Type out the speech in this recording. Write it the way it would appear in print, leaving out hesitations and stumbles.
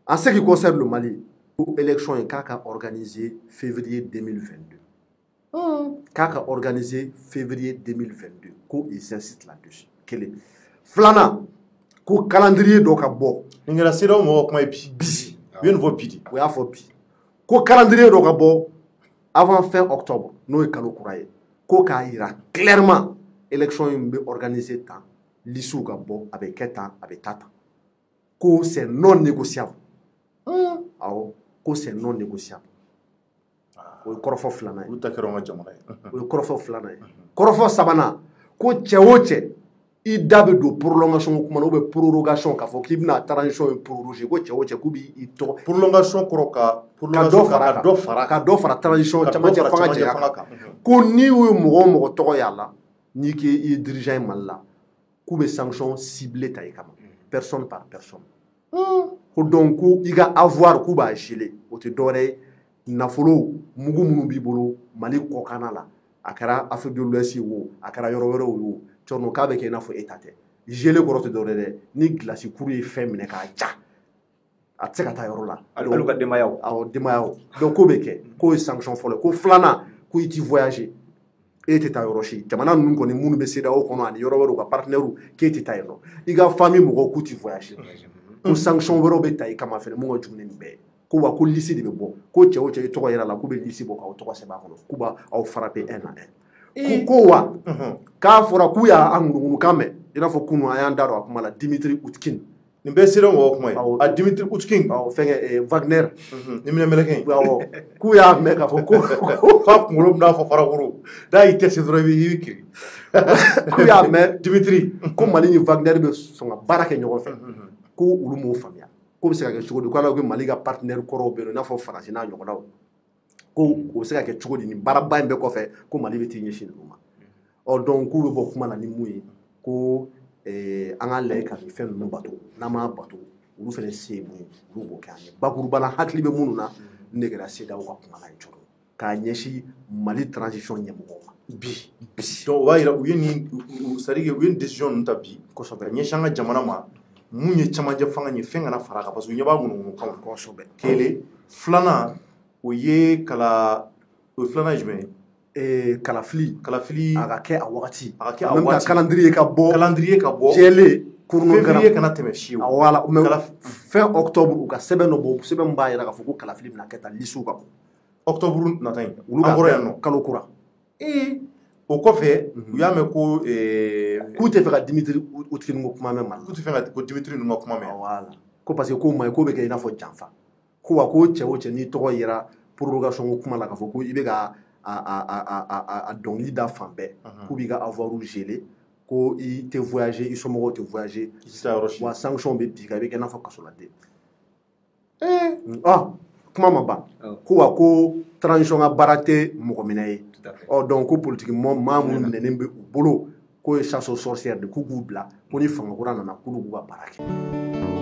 En ce qui concerne le Mali, l'élection est organisée février 2022. Kaka organisé février 2022. Ko ils insistent là-dessus. Flana, ko calendrier do ka bo. Ngela sira mo ko bi. Bien vo pidi. Oui, a fo bi. Ko calendrier do ka bo avant fin octobre. No e kalo kuraye. Ko ka ira clairement élection est organisée temps. L'issue ka bo avec temps avec tata. Ko c'est non négociable. Awo, ko c'est non négociable. O ye kɔrɔfɔ filanan ye. Olu ta kɛra an ka jamana ye. O ye kɔrɔfɔ filanan ye. Kɔrɔfɔ sabanan ko cɛ o cɛ i da bɛ don prolongation kuma na ou bien prorogation k'a fɔ k'i bɛna transition in proroger ko cɛ o cɛ k'u b'i tɔgɔ. Prolongation kɔrɔ ka dɔ fara transition camancɛ fanga jɛya kan. Ko n'i y'u ye mɔgɔ o mɔgɔ tɔgɔ y'a la n'i k'i ye dirigeant ye Mali la k'u bɛ sanction ciblée ta i kama personne par personne. Ko donc ko i ka avoir k'u b'a geler o tɛ dɔwɛrɛ ye. Nafolo mugu minnu b'i bolo Mali kɔkanna la a kɛra Afrique de l'Ouest wo a kɛra yɔrɔ wɛrɛw wo cɔrɔnɔ k'a bɛ kɛ i n'a fɔ e ta tɛ gelé kɔrɔ tɛ dɔwɛrɛ dɛ ni glace kuru ye fɛn minɛ k'a ja a tɛ se ka taa yɔrɔ la olu ka denbayaw awɔ denbayaw donc k'o bɛ kɛ k'o ye sanction fɔlɔ ko filanan ko i ti voyager e tɛ taa yɔrɔ si jamana ninnu kɔni minnu bɛ CEDEAO kɔnɔ ani yɔrɔ wɛrɛw ka partenaires k'e tɛ taa yen nɔ i ka famille mɔgɔw k'u ti voyager ko sanction wɛrɛw bɛ ta i kama fɛnɛ mun ka jugu ni nin bɛɛ ye. Ko wa ko liste de bɛ bɔ ko cɛ o cɛ i tɔgɔ yɛrɛ la k'u bɛ liste bɔ k'aw tɔgɔ sɛbɛn a kɔnɔ k'u b'aw frapper un à un ko wa k'a fɔra k'u y'a ŋunuŋunukan mɛn i n'a fɔ kunun an y'an da don a kuma la Dimitri Utkin nin bɛɛ sera o kuma ye a Dimitri Utkin fɛnkɛ Wagner ni minɛ mɛlɛkɛ awɔ k'u y'a mɛn k'a fɔ ko fa kunkolo bɛna fɔ farakoro n'a y'i tɛsi dɔrɔn i bɛ kiri k'u y'a mɛn Dimitri ko Mali ni Wagner bɛ sɔn ka baara kɛ ɲɔgɔn fɛ ko olu m'o faamuya. Ko bɛ se ka kɛ cogo di ko ala ko Mali ka partenaire kɔrɔw bɛ yen i n'a fɔ Faransi n'a ɲɔgɔnnaw ko o bɛ se ka kɛ cogo di nin baaraba in bɛɛ kɔfɛ ko Mali bɛ t'i ɲɛsin ninnu ma donc k'u bɛ bɔ kuma na ni mun ye ko an ka lajɛ ka nin fɛn ninnu bato n'an m'a bato olu fana se ye mun ye olu b'o kɛ an ye bakuruba la hakili bɛ minnu na n de kɛra CEDEAO ka kuma la cogo k'a ɲɛsin Mali transition ɲɛmɔgɔw ma bi donc o b'a yira u ye nin c'est à dire u ye nin décision ninnu ta bi kosɛbɛ ɲɛsin an ka jamana ma. Mun ye camancɛ fanga ye fɛn kana fara kan parce que ɲɛ b'a ŋunuŋunukanw kosɛbɛ kelen filanan o ye filanan ye jumɛn ye kalafili a ka kɛ a wagati calendrier ka bɔ jɛlen février kana tɛmɛ fiyewu voilà mais fin octobre u ka sɛbɛn dɔ bɔ sɛbɛn b'a jira k'a fɔ ko kalafili bɛna kɛ tan lisiw ka bɔ octobre nata in olu ka kɔrɔ yan nɔ kalo kura o kɔfɛ u y'a mɛn ko k'u tɛ fɛ ka Dimitri Utkin ko kuma mɛn Mali la k'u tɛ fɛ ka ko Dimitri ninnu ka kuma mɛn voilà ko parce que ko ma ye ko bɛ kɛ i n'a fɔ janfa ko wa ko cɛ o cɛ n'i tɔgɔ yera prorogation ko kuma la k'a fɔ ko i bɛ ka a dɔnkili da fan bɛɛ k'u b'i ka avoir gelé ko i tɛ voyager i somɔgɔw tɛ voyager wa sanction bɛ bi kan i bɛ kɛ i n'a fɔ kasoladen kuma ma ban ko wa ko transition ka baara tɛ mɔgɔ minɛ ye donc ko politique maa minnu minɛnen bɛ u bolo k'o ye chasse aux sorcières de k'u k'u bila ko ni fanga kura nana k'olu b'u ka baara kɛ.